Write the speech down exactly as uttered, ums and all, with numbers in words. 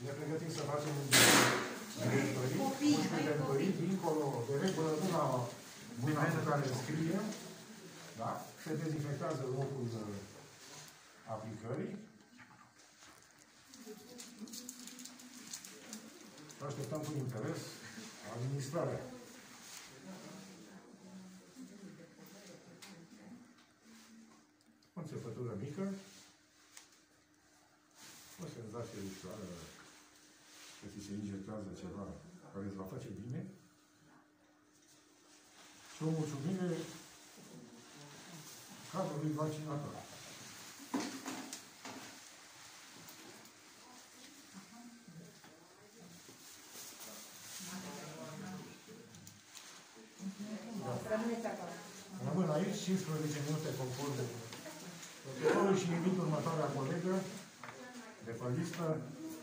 Ne pregătim să facem un de întărit, dincolo, de regulă, nu la mâna în care scrie, da? Se dezinfectează locul aplicării. Așteptăm cu interes administrarea. O înțepătură mică, o senzație ușoară că ți se injectează ceva care îți va face bine și o mulțumire cadrului vaccinator. Rămân aici cincisprezece minute conform protocolului și invit următoarea colegă de pe listă